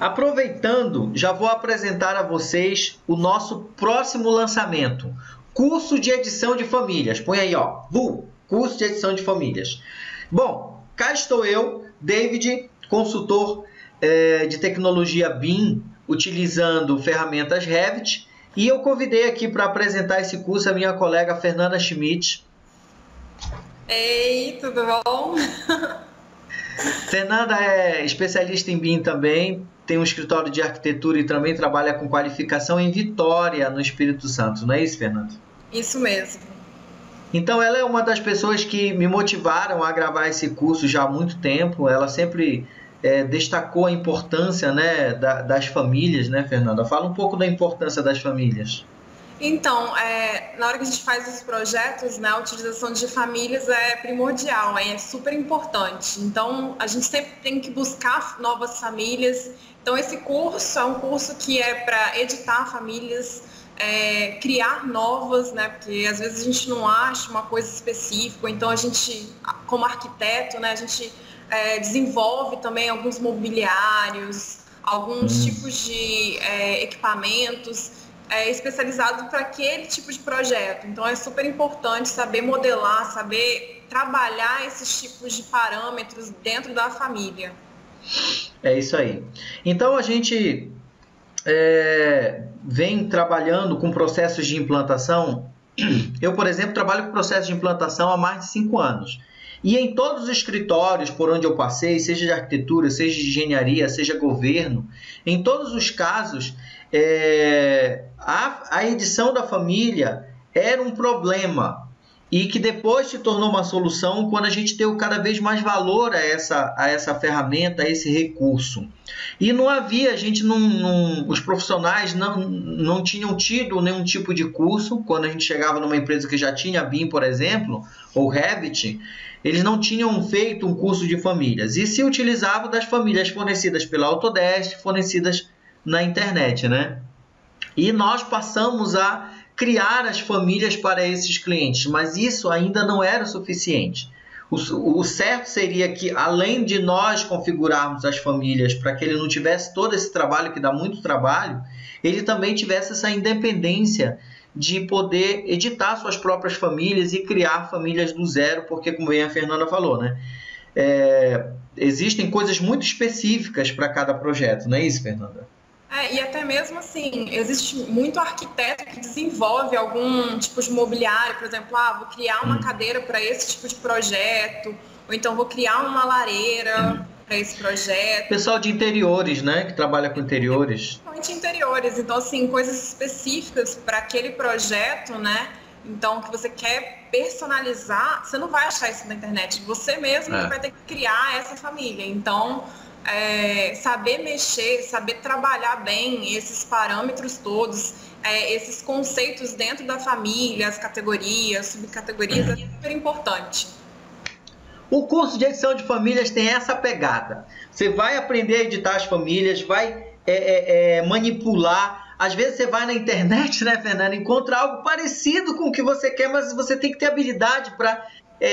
Aproveitando, já vou apresentar a vocês o nosso próximo lançamento. Curso de edição de famílias. Põe aí, ó. Curso de edição de famílias. Bom, cá estou eu, David, consultor de tecnologia BIM, utilizando ferramentas Revit. E eu convidei aqui para apresentar esse curso a minha colega Fernanda Schmidt. Ei, tudo bom? Fernanda é especialista em BIM também, tem um escritório de arquitetura e também trabalha com qualificação em Vitória, no Espírito Santo. Não é isso, Fernanda? Isso mesmo. Então, ela é uma das pessoas que me motivaram a gravar esse curso já há muito tempo. Ela sempre destacou a importância, né, das famílias, né, Fernanda? Fala um pouco da importância das famílias. Então, na hora que a gente faz os projetos, né, a utilização de famílias é primordial, é super importante. Então, a gente sempre tem que buscar novas famílias. Então, esse curso é um curso que é para editar famílias, criar novas, né, porque às vezes a gente não acha uma coisa específica. Então, a gente, como arquiteto, né, a gente desenvolve também alguns mobiliários, alguns tipos de equipamentos especializado para aquele tipo de projeto. Então é super importante saber modelar, saber trabalhar esses tipos de parâmetros dentro da família. É isso aí. Então a gente vem trabalhando com processos de implantação. Eu, por exemplo, trabalho com processos de implantação há mais de 5 anos. E em todos os escritórios por onde eu passei, seja de arquitetura, seja de engenharia, seja governo, em todos os casos, a edição da família era um problema e que depois se tornou uma solução quando a gente deu cada vez mais valor a essa ferramenta, a esse recurso. E não havia, os profissionais não tinham tido nenhum tipo de curso. Quando a gente chegava numa empresa que já tinha BIM, por exemplo, ou Revit, eles não tinham feito um curso de famílias e se utilizavam das famílias fornecidas pela Autodesk, fornecidas na internet, né? E nós passamos a criar as famílias para esses clientes, mas isso ainda não era o suficiente. O certo seria que, além de nós configurarmos as famílias para que ele não tivesse todo esse trabalho, que dá muito trabalho, ele também tivesse essa independência de poder editar suas próprias famílias e criar famílias do zero, porque, como bem a Fernanda falou, né? Existem coisas muito específicas para cada projeto, não é isso, Fernanda? E até mesmo assim, existe muito arquiteto que desenvolve algum tipo de mobiliário, por exemplo, vou criar uma cadeira para esse tipo de projeto, ou então vou criar uma lareira para esse projeto. Pessoal de interiores, né, que trabalha com interiores. Principalmente interiores, então assim, coisas específicas para aquele projeto, né? Então, que você quer personalizar, você não vai achar isso na internet, você mesmo vai ter que criar essa família. Então, saber mexer, saber trabalhar bem esses parâmetros todos, esses conceitos dentro da família, as categorias, subcategorias, é super importante. O curso de edição de famílias tem essa pegada. Você vai aprender a editar as famílias, vai manipular. Às vezes você vai na internet, né, Fernanda, encontra algo parecido com o que você quer, mas você tem que ter habilidade para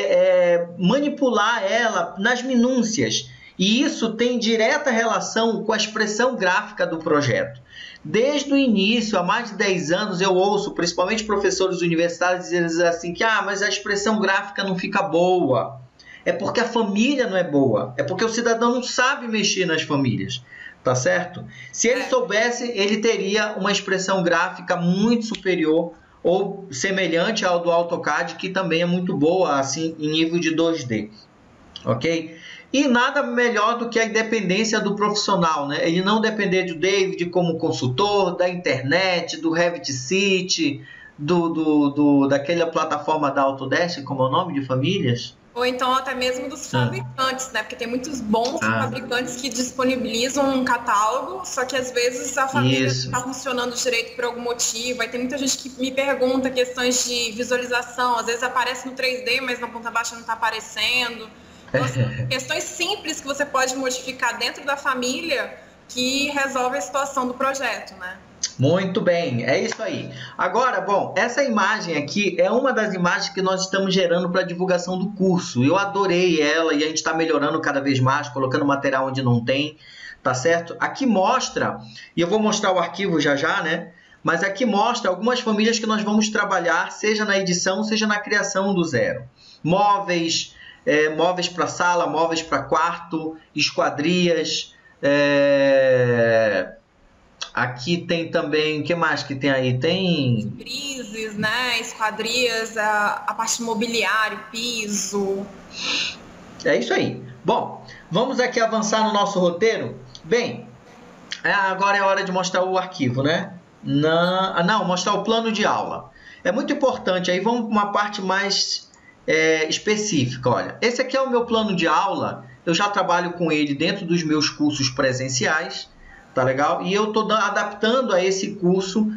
manipular ela nas minúcias. E isso tem direta relação com a expressão gráfica do projeto. Desde o início, há mais de 10 anos, eu ouço, principalmente professores universitários, dizendo assim que mas a expressão gráfica não fica boa. É porque a família não é boa. É porque o cidadão não sabe mexer nas famílias. Tá certo? Se ele soubesse, ele teria uma expressão gráfica muito superior ou semelhante ao do AutoCAD, que também é muito boa, assim, em nível de 2D. Ok? E nada melhor do que a independência do profissional, né? Ele não depender do David como consultor, da internet, do Revit City, daquela plataforma da Autodesk, como é o nome de famílias. Ou então até mesmo dos fabricantes, né? Porque tem muitos bons fabricantes que disponibilizam um catálogo, só que às vezes a família não está funcionando direito por algum motivo. Aí tem muita gente que me pergunta questões de visualização, às vezes aparece no 3D, mas na ponta baixa não está aparecendo. Então, assim, questões simples que você pode modificar dentro da família que resolve a situação do projeto, né? Muito bem, é isso aí. Agora, bom, essa imagem aqui é uma das imagens que nós estamos gerando para a divulgação do curso. Eu adorei ela e a gente está melhorando cada vez mais, colocando material onde não tem. tá certo? Aqui mostra, e eu vou mostrar o arquivo já já, né? Mas aqui mostra algumas famílias que nós vamos trabalhar, seja na edição, seja na criação do zero. Móveis, móveis para sala, móveis para quarto, esquadrias. Aqui tem também, o que mais que tem aí? Tem frises, né? Esquadrias, a parte de mobiliário, piso. É isso aí. Bom, vamos aqui avançar no nosso roteiro. Bem, agora é hora de mostrar o arquivo, né? Não, mostrar o plano de aula. É muito importante. Aí vamos para uma parte mais específica. Olha, esse aqui é o meu plano de aula. Eu já trabalho com ele dentro dos meus cursos presenciais. Tá legal? E eu estou adaptando a esse curso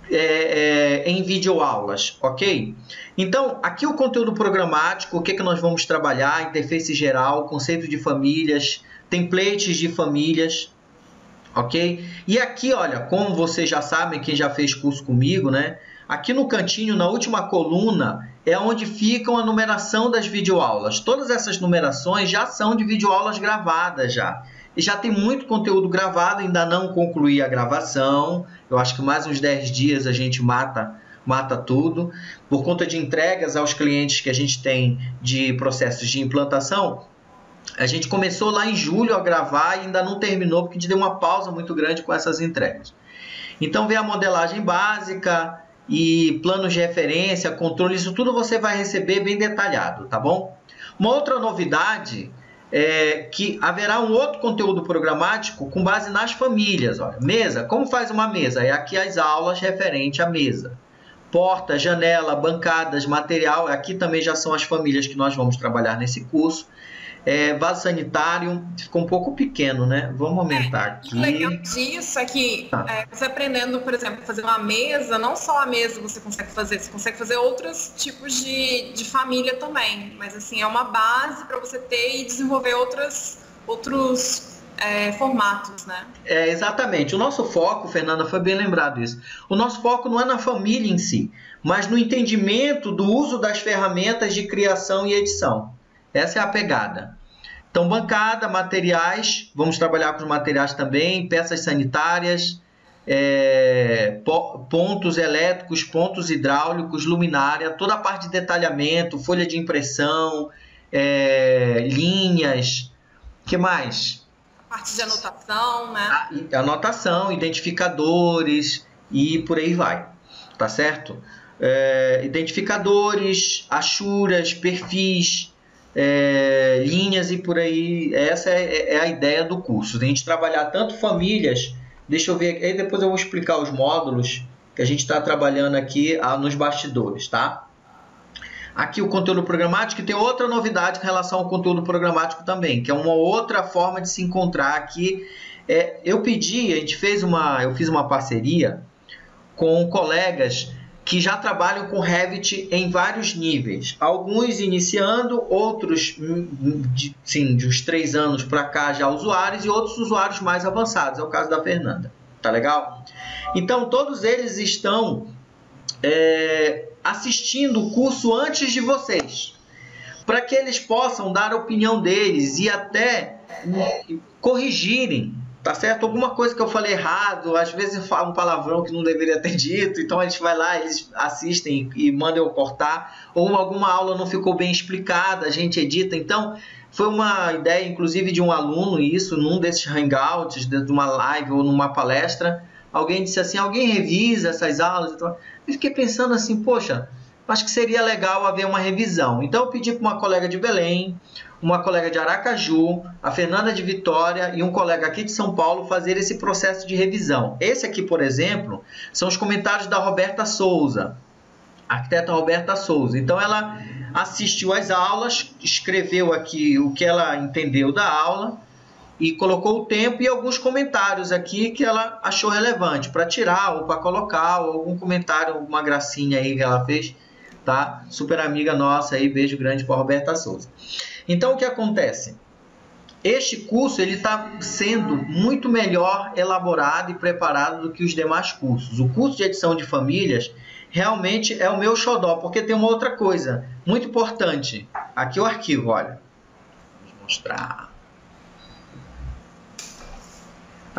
em videoaulas, ok? Então, aqui o conteúdo programático, o que nós vamos trabalhar, interface geral, conceito de famílias, templates de famílias, ok? E aqui, olha, como vocês já sabem, quem já fez curso comigo, né? Aqui no cantinho, na última coluna, é onde ficam a numeração das videoaulas. Todas essas numerações já são de videoaulas gravadas já. E já tem muito conteúdo gravado, ainda não concluí a gravação. Eu acho que mais uns 10 dias a gente mata tudo. Por conta de entregas aos clientes que a gente tem de processos de implantação, a gente começou lá em julho a gravar e ainda não terminou, porque a gente deu uma pausa muito grande com essas entregas. Então, vem a modelagem básica e planos de referência, controle, isso tudo você vai receber bem detalhado, tá bom? Uma outra novidade que haverá um outro conteúdo programático com base nas famílias. Olha, mesa, como faz uma mesa? É aqui as aulas referente à mesa. Porta, janela, bancadas, material, aqui também já são as famílias que nós vamos trabalhar nesse curso. Vaso sanitário, ficou um pouco pequeno, né? Vamos aumentar aqui. O legal disso é que você aprendendo, por exemplo, fazer uma mesa, não só a mesa você consegue fazer outros tipos de família também. Mas assim, é uma base para você ter e desenvolver outros formatos, né? Exatamente. O nosso foco, Fernanda, foi bem lembrado isso. O nosso foco não é na família em si, mas no entendimento do uso das ferramentas de criação e edição. Essa é a pegada. Então, bancada, materiais, vamos trabalhar com os materiais também, peças sanitárias, pontos elétricos, pontos hidráulicos, luminária, toda a parte de detalhamento, folha de impressão, linhas, o que mais? Parte de anotação, né? Anotação, identificadores e por aí vai, tá certo? Identificadores, achuras, perfis, linhas e por aí. Essa é a ideia do curso, a gente trabalhar tanto famílias. Deixa eu ver, aí depois eu vou explicar os módulos que a gente está trabalhando aqui nos bastidores, tá? Aqui o conteúdo programático, e tem outra novidade em relação ao conteúdo programático também, que é uma outra forma de se encontrar aqui. Eu fiz uma parceria com colegas que já trabalham com Revit em vários níveis. Alguns iniciando, outros de uns 3 anos para cá já usuários, e outros usuários mais avançados. É o caso da Fernanda. Tá legal? Então, todos eles estão assistindo o curso antes de vocês, para que eles possam dar a opinião deles e até corrigirem, tá certo? Alguma coisa que eu falei errado, às vezes eu falo um palavrão que não deveria ter dito, então a gente vai lá, eles assistem e mandam eu cortar, ou alguma aula não ficou bem explicada, a gente edita. Então, foi uma ideia, inclusive, de um aluno, isso, num desses hangouts, de uma live ou numa palestra, alguém disse assim, alguém revisa essas aulas? Então, eu fiquei pensando assim, poxa, acho que seria legal haver uma revisão. Então, eu pedi para uma colega de Belém, uma colega de Aracaju, a Fernanda de Vitória e um colega aqui de São Paulo fazer esse processo de revisão. Esse aqui, por exemplo, são os comentários da Roberta Souza, a arquiteta Roberta Souza. Então, ela assistiu às aulas, escreveu aqui o que ela entendeu da aula e colocou o tempo e alguns comentários aqui que ela achou relevante para tirar ou para colocar, ou algum comentário, alguma gracinha aí que ela fez, tá? Super amiga nossa aí, beijo grande para Roberta Souza. Então, o que acontece? Este curso ele está sendo muito melhor elaborado e preparado do que os demais cursos. O curso de edição de famílias realmente é o meu xodó, porque tem uma outra coisa muito importante. Aqui o arquivo, olha. Vou mostrar.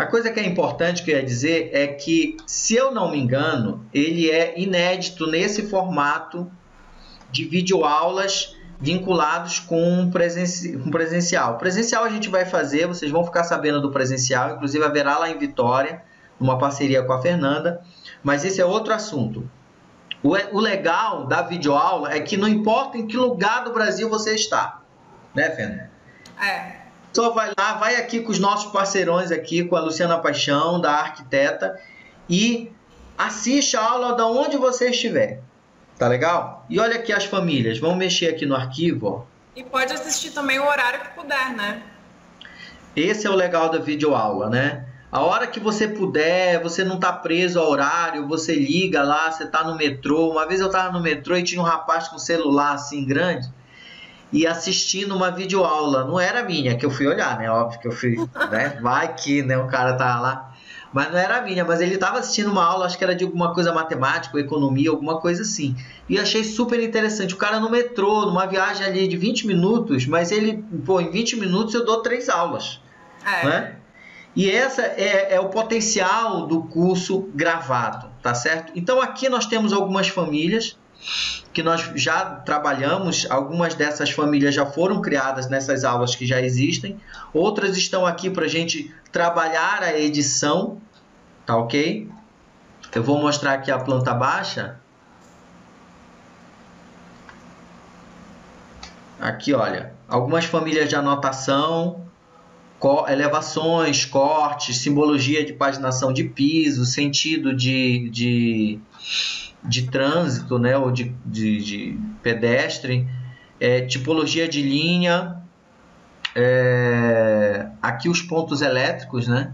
A coisa que é importante que eu ia dizer é que, se eu não me engano, ele é inédito nesse formato de videoaulas vinculados com presencial. Presencial a gente vai fazer, vocês vão ficar sabendo do presencial, inclusive haverá lá em Vitória, uma parceria com a Fernanda, mas esse é outro assunto. O legal da videoaula é que não importa em que lugar do Brasil você está, né, Fernanda? Só vai lá, vai aqui com os nossos parceirões aqui, com a Luciana Paixão, da Arquiteta, e assiste a aula de onde você estiver. Tá legal? E olha aqui as famílias. Vamos mexer aqui no arquivo, ó. E pode assistir também o horário que puder, né? Esse é o legal da videoaula, né? A hora que você puder, você não tá preso ao horário, você liga lá, você tá no metrô. Uma vez eu tava no metrô e tinha um rapaz com celular assim grande e assistindo uma videoaula. Não era minha, que eu fui olhar, né? Óbvio que eu fui, né? Vai que, né? O cara tá lá. Mas não era minha, mas ele estava assistindo uma aula, acho que era de alguma coisa matemática, economia, alguma coisa assim. E achei super interessante. O cara no metrô, numa viagem ali de 20 minutos, mas ele, pô, em 20 minutos eu dou 3 aulas. Né? E essa é o potencial do curso gravado, tá certo? Então aqui nós temos algumas famílias que nós já trabalhamos, algumas dessas famílias já foram criadas nessas aulas que já existem, outras estão aqui para a gente trabalhar a edição, tá ok? Eu vou mostrar aqui a planta baixa. Aqui, olha, algumas famílias de anotação, elevações, cortes, simbologia de paginação de piso, sentido de trânsito, né, ou de pedestre, tipologia de linha, aqui os pontos elétricos, né?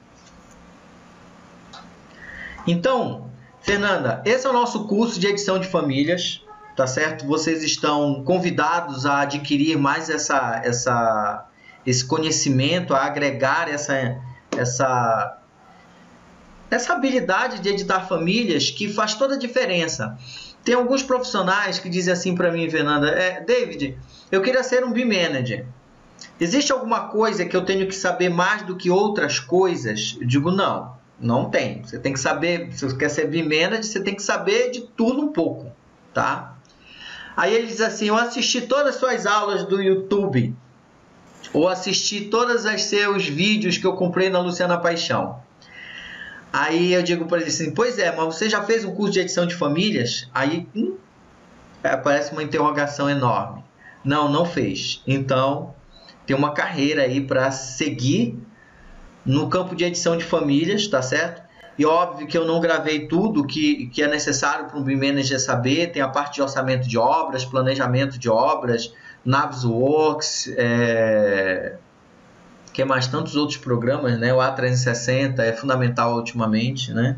Então, Fernanda, esse é o nosso curso de edição de famílias, tá certo? Vocês estão convidados a adquirir mais esse conhecimento, a agregar essa habilidade de editar famílias que faz toda a diferença. Tem alguns profissionais que dizem assim para mim, Fernanda, David, eu queria ser um BIM Manager. Existe alguma coisa que eu tenho que saber mais do que outras coisas? Eu digo, não tem. Você tem que saber, se você quer ser BIM Manager, você tem que saber de tudo um pouco, tá? Aí ele diz assim, eu assisti todas as suas aulas do YouTube, ou assisti todos os seus vídeos que eu comprei na Luciana Paixão. Aí eu digo para ele assim, pois é, mas você já fez um curso de edição de famílias? Aí aparece uma interrogação enorme. Não fez. Então, tem uma carreira aí para seguir no campo de edição de famílias, tá certo? E óbvio que eu não gravei tudo que é necessário para um BIM Manager saber. Tem a parte de orçamento de obras, planejamento de obras, Navisworks, que mais tantos outros programas, né? O A360 é fundamental ultimamente, né?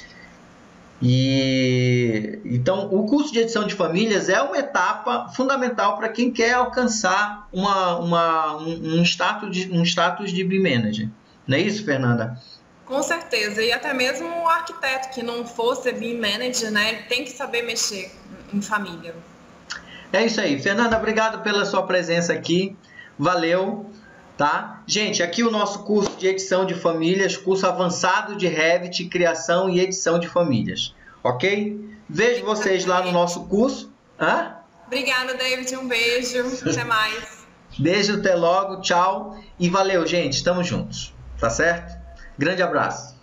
E então o curso de edição de famílias é uma etapa fundamental para quem quer alcançar um status de BIM Manager. Não é isso, Fernanda? Com certeza, e até mesmo o arquiteto que não fosse BIM Manager, né, ele tem que saber mexer em família. É isso aí, Fernanda, obrigado pela sua presença aqui, valeu, tá? Gente, aqui o nosso curso de edição de famílias, curso avançado de Revit, criação e edição de famílias, ok? Vejo vocês lá no nosso curso. Obrigada, David, um beijo, até mais. Beijo, até logo, tchau e valeu, gente, estamos juntos, tá certo? Grande abraço.